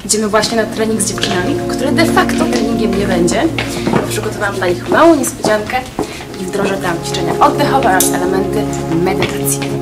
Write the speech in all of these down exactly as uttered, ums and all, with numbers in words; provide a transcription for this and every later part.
Idziemy właśnie na trening z dziewczynami, który de facto treningiem nie będzie. Przygotowałam dla nich małą niespodziankę i wdrożę tam ćwiczenia oddechowe oraz elementy medytacji.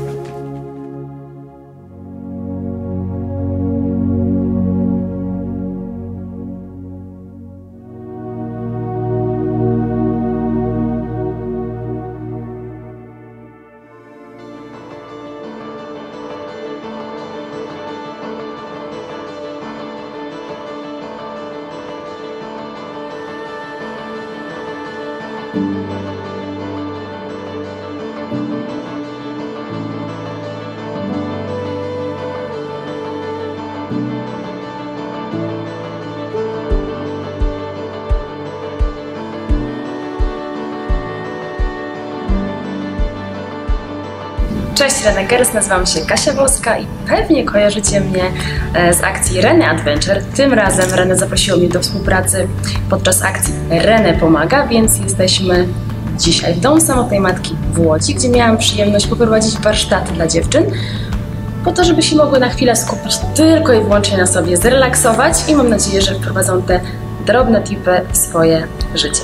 Cześć Renegers, nazywam się Kasia Wolska i pewnie kojarzycie mnie z akcji Rene Adventure. Tym razem Rene zaprosiło mnie do współpracy podczas akcji Rene Pomaga, więc jesteśmy dzisiaj w Domu Samotnej Matki w Łodzi, gdzie miałam przyjemność poprowadzić warsztaty dla dziewczyn, po to, żeby się mogły na chwilę skupić tylko i wyłącznie na sobie, zrelaksować i mam nadzieję, że wprowadzą te drobne tipy w swoje życie.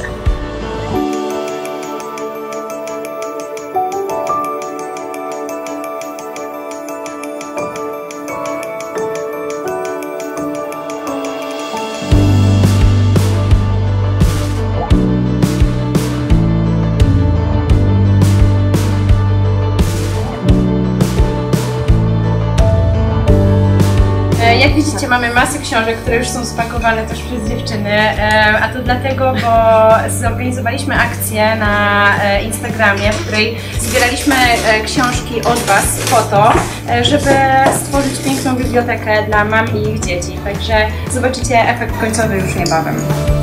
Jak widzicie, mamy masę książek, które już są spakowane też przez dziewczyny, a to dlatego, bo zorganizowaliśmy akcję na Instagramie, w której zbieraliśmy książki od Was po to, żeby stworzyć piękną bibliotekę dla mam i ich dzieci. Także zobaczycie efekt końcowy już niebawem.